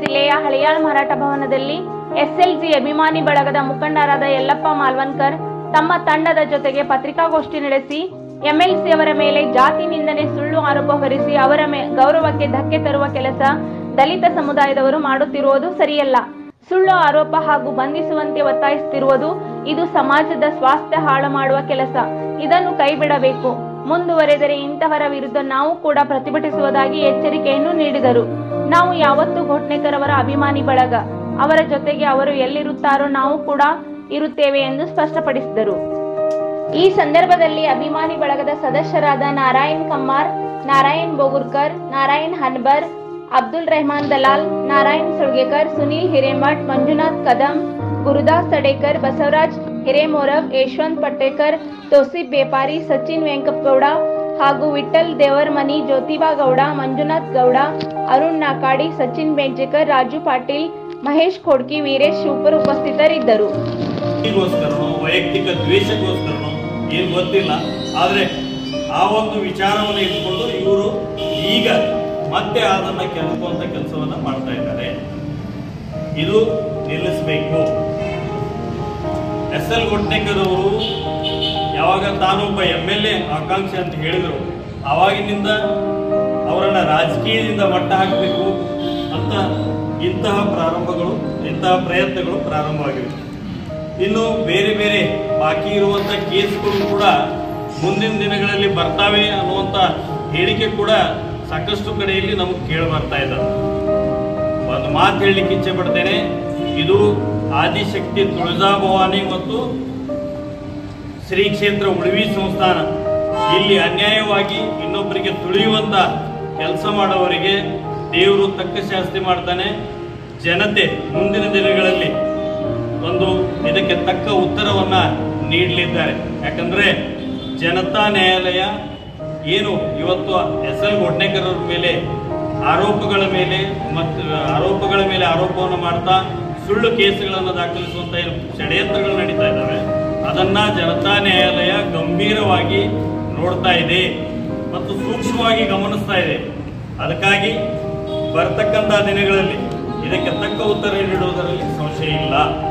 ಜಿಲ್ಲೆಯ ಹಳಿಯಾಳ್ ಮಾರಾಟ ಭವನದಲ್ಲಿ ಎಸ್ಎಲ್ಸಿ ಅಭಿಮಾನಿ ಬಳಗದ ಮುಖಂಡರಾದ ಯಲ್ಲಪ್ಪ ಮಾಲ್ವನ್ಕರ್ ತಮ್ಮ ತಂಡದ ಜೊತೆಗೆ ಪತ್ರಿಕಾಗೋಷ್ಠಿ ನಡೆಸಿ ಎಂಎಲ್ಸಿ ಅವರ ಮೇಲೆ ಜಾತಿ ನಿಂದನೆ ಸುಳ್ಳು ಆರೋಪ ಹೊರಿಸಿ ಅವರ ಗೌರವಕ್ಕೆ ಧಕ್ಕೆ ತರುವ ಕೆಲಸ ದಲಿತ ಸಮುದಾಯದವರು ಮಾಡುತ್ತಿರುವುದು ಸರಿಯಲ್ಲ. ಸುಳ್ಳು ಆರೋಪ ಹಾಗೂ ಬಂಧಿಸುವಂತೆ ಒತ್ತಾಯಿಸುತ್ತಿರುವುದು ಇದು ಸಮಾಜದ ಸ್ವಾಸ್ಥ್ಯ ಹಾಳು ಮಾಡುವ ಕೆಲಸ. ಇದನ್ನು ಕೈಬಿಡಬೇಕು. ಮುಂದುವರೆದರೆ ಇಂತಹವರ ವಿರುದ್ಧ ನಾವು ಕೂಡ ಪ್ರತಿಭಟಿಸುವುದಾಗಿ ಎಚ್ಚರಿಕೆಯನ್ನು ನೀಡಿದರು. ನಾವು ಯಾವತ್ತೂ ಘೋಟ್ನೆಕರ್ ಅವರ ಅಭಿಮಾನಿ ಬಳಗ, ಅವರ ಜೊತೆಗೆ ಅವರು ಎಲ್ಲಿರುತ್ತಾರೋ ನಾವು ಕೂಡ ಇರುತ್ತೇವೆ ಎಂದು ಸ್ಪಷ್ಟಪಡಿಸಿದರು. ಈ ಸಂದರ್ಭದಲ್ಲಿ ಅಭಿಮಾನಿ ಬಳಗದ ಸದಸ್ಯರಾದ ನಾರಾಯಣ್ ಕಮ್ಮಾರ್, ನಾರಾಯಣ್ ಬೋಗುರ್ಕರ್, ನಾರಾಯಣ್ ಹನ್ಬರ್, ಅಬ್ದುಲ್ ರೆಹಮಾನ್ ದಲಾಲ್, ನಾರಾಯಣ್ ಸುಳ್ಗೇಕರ್, ಸುನೀಲ್ ಹಿರೇಮಠ್, ಮಂಜುನಾಥ್ ಕದಂ, ಗುರುದಾಸ್ ತಡೇಕರ್, ಬಸವರಾಜ್ ಹಿರೇಮೋರವ್, ಯಶವಂತ್ ಪಟ್ಟೇಕರ್, ತೋಸಿಫ್ ಬೇಪಾರಿ, ಸಚಿನ್ ವೆಂಕಪ್ಪಗೌಡ ಹಾಗೂ ವಿಠಲ್ ದೇವರಮನಿ, ಜ್ಯೋತಿಬಾ ಗೌಡ, ಮಂಜುನಾಥ್ ಗೌಡ, ಅರುಣ್ ನಾಕಾಡಿ, ಸಚಿನ್ ಬೆಂಚೇಕರ್, ರಾಜು ಪಾಟೀಲ್, ಮಹೇಶ್ ಖೋಡ್ಕಿ, ವೀರೇಶ್ ಶಿವಪುರ್ ಉಪಸ್ಥಿತರಿದ್ದರು. ವೈಯಕ್ತಿಕ ದ್ವೇಷಕ್ಕೋಸ್ಕರನೋ ಏನು ಗೊತ್ತಿಲ್ಲ, ಆದರೆ ಆ ಒಂದು ವಿಚಾರವನ್ನು ಇಟ್ಕೊಂಡು ಇವರು ಈಗ ಮತ್ತೆ ಅದನ್ನು ಕೆದಕುವಂತ ಕೆಲಸವನ್ನ ಮಾಡ್ತಾ ಇದ್ದಾರೆ. ಇದು ನಿಲ್ಲಿಸಬೇಕು. ಎಸ್ ಎಲ್ ಘೋಟ್ನೆಕರ್ ಅವರು ಯಾವಾಗ ತಾನೊಬ್ಬ MLA ಆಕಾಂಕ್ಷಿ ಅಂತ ಹೇಳಿದರು, ಆವಾಗಿನಿಂದ ಅವರನ್ನ ರಾಜಕೀಯದಿಂದ ಮಟ್ಟ ಹಾಕಬೇಕು ಅಂತ ಇಂತಹ ಪ್ರಯತ್ನಗಳು ಪ್ರಾರಂಭವಾಗಿವೆ. ಇನ್ನು ಬೇರೆ ಬೇರೆ ಬಾಕಿ ಇರುವಂತ ಕೇಸ್ಗಳು ಕೂಡ ಮುಂದಿನ ದಿನಗಳಲ್ಲಿ ಬರ್ತಾವೆ ಅನ್ನುವಂತ ಹೇಳಿಕೆ ಕೂಡ ಸಾಕಷ್ಟು ಕಡೆಯಲ್ಲಿ ನಮಗೆ ಕೇಳಿ ಬರ್ತಾ ಇದ್ದಾರೆ. ಒಂದು ಮಾತು ಹೇಳಲಿಕ್ಕೆ ಇಚ್ಛೆ ಪಡ್ತೇನೆ, ಇದು ಆದಿಶಕ್ತಿ ತುಳಜಾ ಭವಾನಿ ಮತ್ತು ಶ್ರೀ ಕ್ಷೇತ್ರ ಉಳುವಿ ಸಂಸ್ಥಾನ. ಇಲ್ಲಿ ಅನ್ಯಾಯವಾಗಿ ಇನ್ನೊಬ್ಬರಿಗೆ ತುಳಿಯುವಂತ ಕೆಲಸ ಮಾಡೋವರಿಗೆ ದೇವರು ತಕ್ಕ ಶಾಸ್ತಿ ಮಾಡ್ತಾನೆ. ಜನತೆ ಮುಂದಿನ ದಿನಗಳಲ್ಲಿ ಒಂದು ಇದಕ್ಕೆ ತಕ್ಕ ಉತ್ತರವನ್ನ ನೀಡಲಿದ್ದಾರೆ. ಯಾಕಂದ್ರೆ ಜನತಾ ನ್ಯಾಯಾಲಯ ಏನು ಇವತ್ತು ಎಸ್ ಎಲ್ ಘೋಟ್ನೆಕರ್ ಅವರ ಮೇಲೆ ಆರೋಪಗಳ ಮೇಲೆ ಆರೋಪವನ್ನು ಮಾಡ್ತಾ ಸುಳ್ಳು ಕೇಸುಗಳನ್ನು ದಾಖಲಿಸುವಂತ ಷಡ್ಯಂತ್ರಗಳು ನಡೀತಾ ಇದ್ದಾವೆ, ಅದನ್ನ ಜನತಾ ನ್ಯಾಯಾಲಯ ಗಂಭೀರವಾಗಿ ನೋಡ್ತಾ ಇದೆ ಮತ್ತು ಸೂಕ್ಷ್ಮವಾಗಿ ಗಮನಿಸ್ತಾ ಇದೆ. ಅದಕ್ಕಾಗಿ ಬರ್ತಕ್ಕಂಥ ದಿನಗಳಲ್ಲಿ ಇದಕ್ಕೆ ತಕ್ಕ ಉತ್ತರ ನೀಡುವುದರಲ್ಲಿ ಸಂಶಯ ಇಲ್ಲ.